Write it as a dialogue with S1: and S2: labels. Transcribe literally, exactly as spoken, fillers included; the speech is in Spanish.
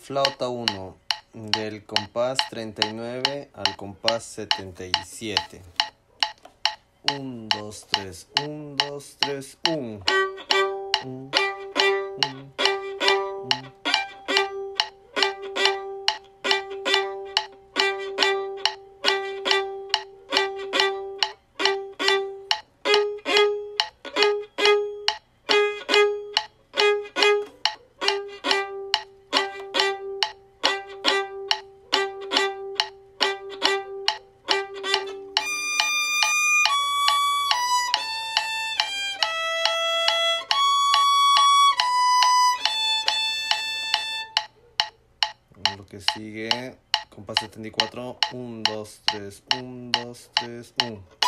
S1: Flauta uno, del compás treinta y nueve al compás setenta y siete. uno, dos, tres, uno, dos, tres, uno. uno, uno. Lo que sigue, compás setenta y cuatro, uno, dos, tres, uno, dos, tres, uno.